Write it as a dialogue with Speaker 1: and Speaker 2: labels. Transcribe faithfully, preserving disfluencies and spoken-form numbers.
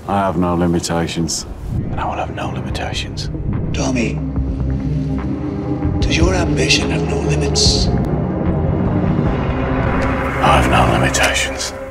Speaker 1: I have no limitations. And I will have no limitations.
Speaker 2: Tommy, does your ambition have no limits?
Speaker 1: I have no limitations.